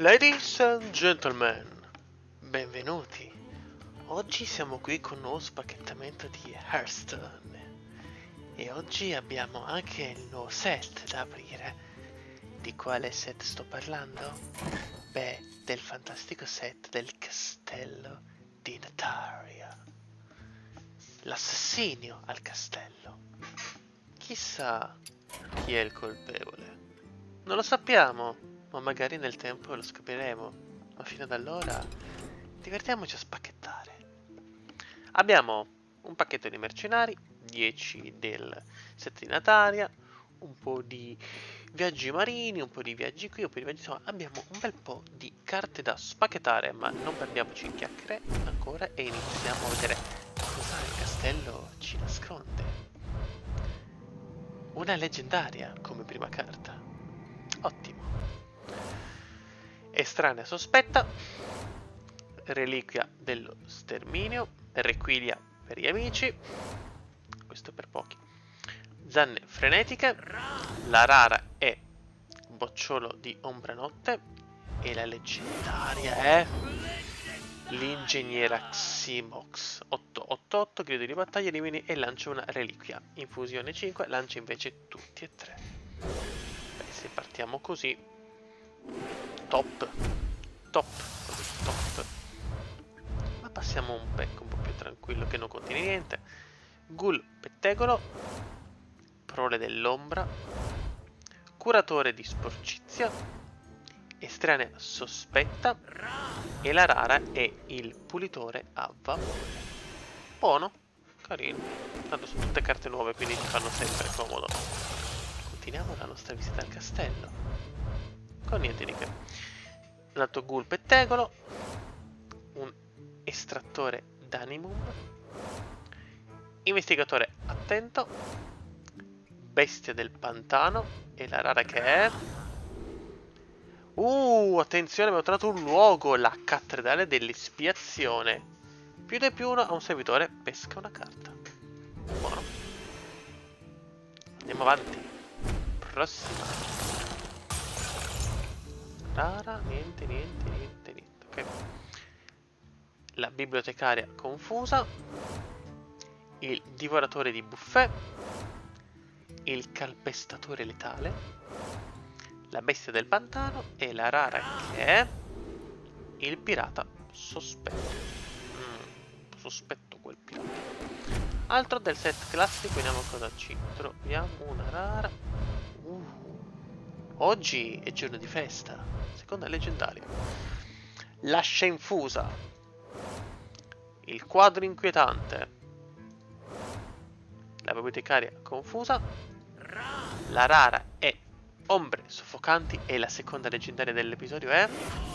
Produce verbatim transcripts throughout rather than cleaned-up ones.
Ladies and gentlemen, benvenuti. Oggi siamo qui con un nuovo spacchettamento di Hearthstone e oggi abbiamo anche il nuovo set da aprire. Di quale set sto parlando? Beh, del fantastico set del castello di Nataria. L'assassinio al castello. Chissà chi è il colpevole. Non lo sappiamo. Ma magari nel tempo lo scopriremo. Ma fino ad allora divertiamoci a spacchettare. Abbiamo un pacchetto di mercenari, dieci del set di Nataria, un po' di viaggi marini, un po' di viaggi qui, un po' di viaggi... Insomma, abbiamo un bel po' di carte da spacchettare, ma non perdiamoci in chiacchiere ancora e iniziamo a vedere cosa il castello ci nasconde. Una leggendaria come prima carta. Ottimo. Estranea sospetta, reliquia dello sterminio, requilia per gli amici, questo per pochi, zanne frenetiche, la rara è bocciolo di ombra notte e la leggendaria è l'ingegnera Ximox otto otto otto, grido di battaglia, elimini e lancia una reliquia, infusione cinque, lancia invece tutti e tre. Beh, se partiamo così top, top, top. Ma passiamo un pack un po' più tranquillo che non contiene niente. Ghoul pettegolo, prole dell'ombra, curatore di sporcizia, estranea sospetta e la rara è il pulitore a vapore. Buono, carino. Tanto sono tutte carte nuove, quindi ci fanno sempre comodo. Continuiamo la nostra visita al castello. Con niente di che. Un altro ghoul pettegolo, un estrattore d'animum, investigatore attento, bestia del pantano e la rara che è... Uh, attenzione, abbiamo trovato un luogo, la cattedrale dell'espiazione. Più due più uno a un servitore, pesca una carta. Buono. Andiamo avanti. Prossima. Rara, niente, niente, niente, niente, ok. La bibliotecaria confusa, il divoratore di buffet, il calpestatore letale, la bestia del pantano e la rara che è il pirata sospetto. Mm, sospetto quel pirata. Altro del set classico, vediamo cosa ci troviamo. Una rara. Uh. Oggi è giorno di festa. Seconda leggendaria. L'ascia infusa. Il quadro inquietante. La bibliotecaria confusa. La rara è ombre soffocanti e la seconda leggendaria dell'episodio è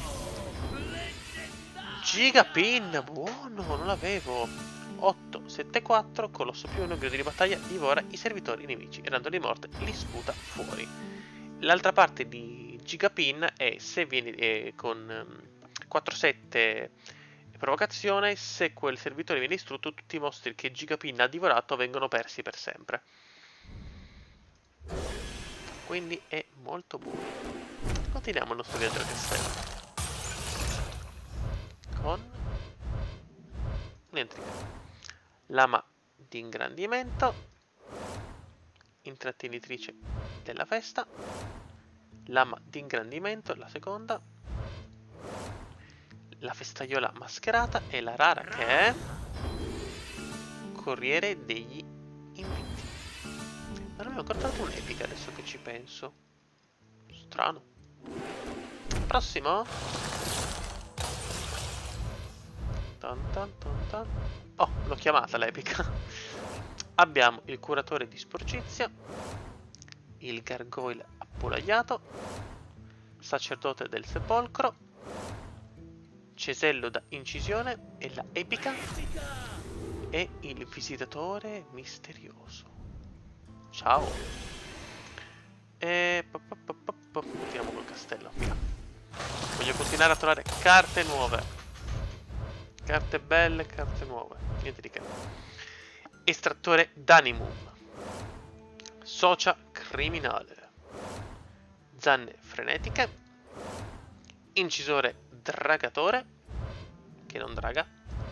Gigapin. Buono, non l'avevo. otto sette quattro, colosso più uno, grido di battaglia, divora i servitori nemici, rendoli morti, li sputa fuori. L'altra parte di Gigapin è se vieni eh, con um, quattro sette provocazione, se quel servitore viene distrutto, tutti i mostri che Gigapin ha divorato vengono persi per sempre. Quindi è molto buono. Continuiamo il nostro viaggio al castello. Con niente. Lama di ingrandimento, intrattenitrice della festa, lama di ingrandimento, la seconda, la festaiola mascherata e la rara che è corriere degli inviti. Ma non mi ho ancora trovato un'epica adesso che ci penso. Strano. Prossimo. Tan tan tan tan. Oh, l'ho chiamata l'epica. Abbiamo il curatore di sporcizia, il gargoyle appollaiato, sacerdote del sepolcro, cesello da incisione e la epica e il visitatore misterioso. Ciao. E continuiamo col castello. Via. Voglio continuare a trovare carte nuove. Carte belle, carte nuove. Niente di che. Estrattore d'animum. Socia criminale. Zanne frenetiche. incisore dragatore, che non draga,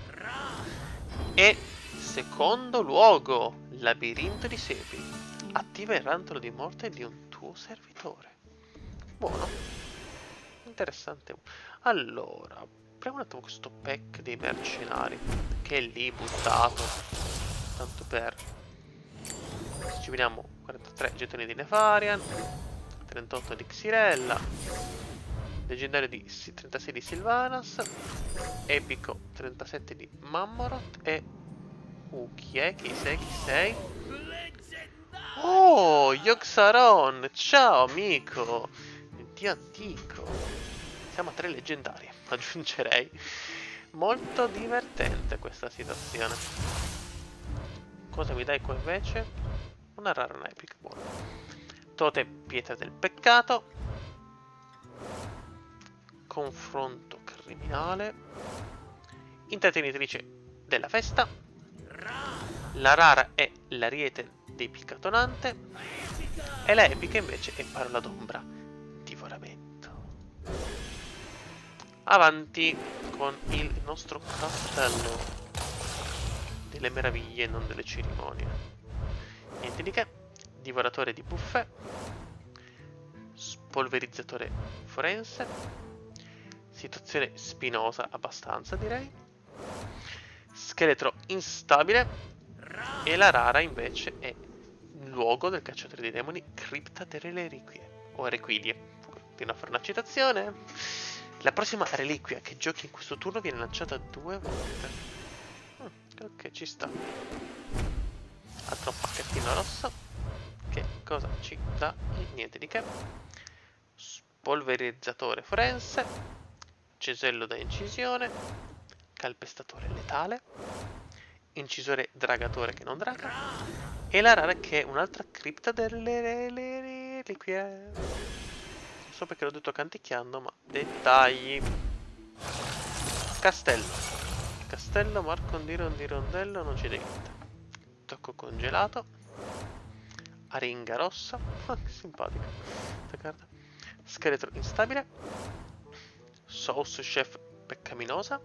e secondo luogo, labirinto di sepi, attiva il rantolo di morte di un tuo servitore. Buono, interessante. Allora, proviamo un attimo questo pack dei mercenari, che è lì buttato, tanto per... Ci vediamo quarantatré gettoni di Nefarian, trentotto di Xyrella, leggendario di trentasei di Sylvanas, epico trentasette di Mammoroth e... Uh, chi è? Chi sei? Chi sei? Oh, Yogg-Saron! Ciao amico! Dio antico! Siamo a tre leggendari, aggiungerei. Molto divertente questa situazione. Cosa mi dai qua invece? Una rara, una epic, buona. Totem, pietra del peccato. Confronto criminale. Intrattenitrice della festa. La rara è l'ariete depicatonante. E la epica invece è parola d'ombra. Divoramento. Avanti con il nostro castello delle meraviglie, non delle cerimonie. Niente di che. Divoratore di buffe. Spolverizzatore forense. Situazione spinosa abbastanza, direi. Scheletro instabile. E la rara invece è luogo del cacciatore dei demoni, cripta delle reliquie o requidie. Continua a fare una citazione. La prossima reliquia che giochi in questo turno viene lanciata due volte. Mm, ok, ci sta. Altro pacchettino rosso. Che cosa ci dà? Niente di che. Spolverizzatore forense. Cesello da incisione. Calpestatore letale. Incisore dragatore che non draga. E la rara che è un'altra cripta delle reliquie. Non so perché l'ho detto canticchiando, ma dettagli. Castello. Castello, Marcondiro di Rondello, non c'è niente. Tocco congelato. Aringa rossa. Ah, che simpatica questa carta. Scheletro instabile. Sauce chef peccaminosa.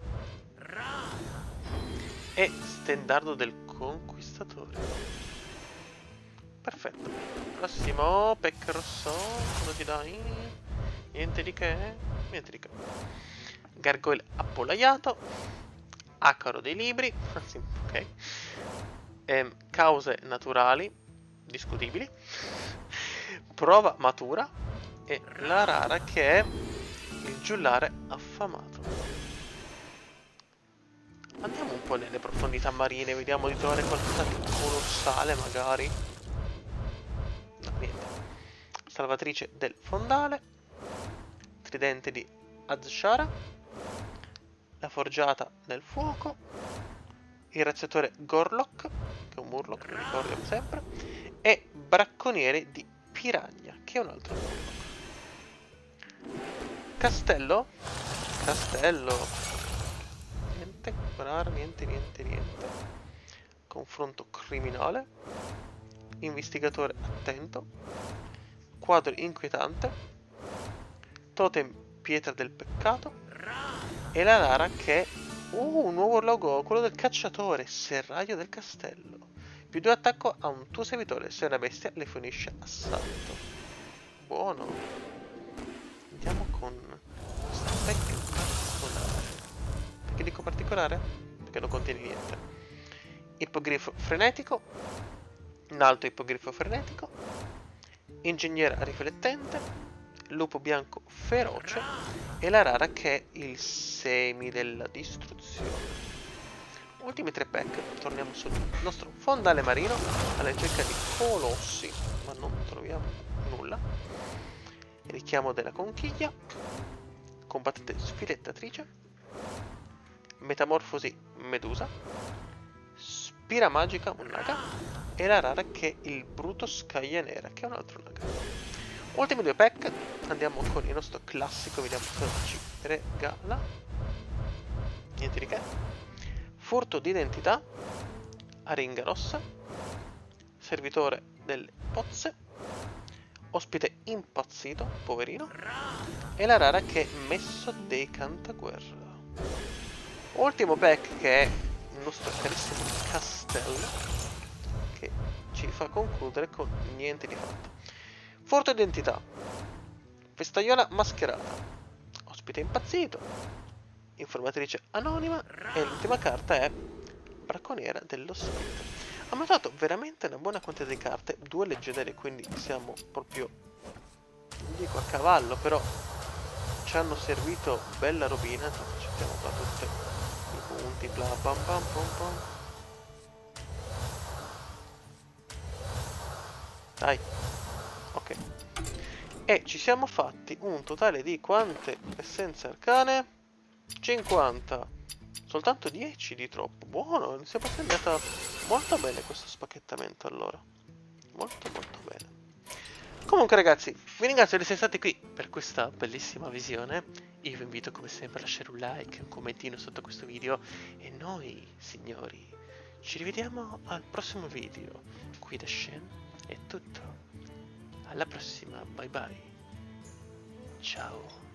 E stendardo del conquistatore. Perfetto. Prossimo pack rosso. Cosa ti dai? Niente di che. Niente di che. Gargoyle appollaiato. Acaro dei libri. Ok. Ehm, cause naturali. Discutibili. Prova matura. E la rara che è il giullare affamato. Andiamo un po' nelle profondità marine, vediamo di trovare qualcosa di colossale magari. No, niente. Salvatrice del fondale. Tridente di Azshara. La forgiata del fuoco. Il razziatore Gorlock, che è un Murloc, lo ricordiamo sempre. E bracconiere di Piragna, che è un altro Murloc. Castello. Castello. Niente, niente, niente, niente. Confronto criminale. Investigatore attento. Quadro inquietante. Totem pietra del peccato. E la rara che è uh, un nuovo logo, quello del cacciatore, serraglio del castello. Più due attacco a un tuo servitore, se una bestia le fornisce assalto. Buono. Andiamo con questo pack particolare. Perché dico particolare? Perché non contiene niente. Ippogrifo frenetico. Un altro ippogrifo frenetico. Ingegnere riflettente. Lupo bianco feroce. E la rara che è il semi della distruzione. Ultimi tre pack. Torniamo sul nostro fondale marino alla ricerca di colossi, ma non troviamo nulla. Richiamo della conchiglia. Combattente sfilettatrice. Metamorfosi medusa. Spira magica un naga. E la rara che è il bruto scaglia nera, che è un altro naga. Ultimi due pack. Andiamo con il nostro classico, vediamo cosa ci regala. Niente di che. Furto d'identità. Aringa rossa. Servitore delle pozze. ospite impazzito, poverino, e la rara che è messo dei cantaguerra. Ultimo pack che è il nostro carissimo castello, che ci fa concludere con niente di fatto. Furto identità, festaiola mascherata, ospite impazzito, informatrice anonima e l'ultima carta è bracconiera dello spirito. Abbiamo dato veramente una buona quantità di carte, due leggendarie, quindi siamo proprio, non dico a cavallo, però ci hanno servito bella robina. Cerchiamo qua tutti i punti, bla bam bam pom pom. Dai, ok. E ci siamo fatti un totale di quante essenze arcane? cinquanta. Soltanto dieci di troppo. Buono, si è proprio andata molto bene questo spacchettamento allora. Molto molto bene. Comunque ragazzi, vi ringrazio di essere stati qui per questa bellissima visione. Io vi invito come sempre a lasciare un like, un commentino sotto questo video. E noi, signori, ci rivediamo al prossimo video. Qui da Shen è tutto. Alla prossima, bye bye. Ciao.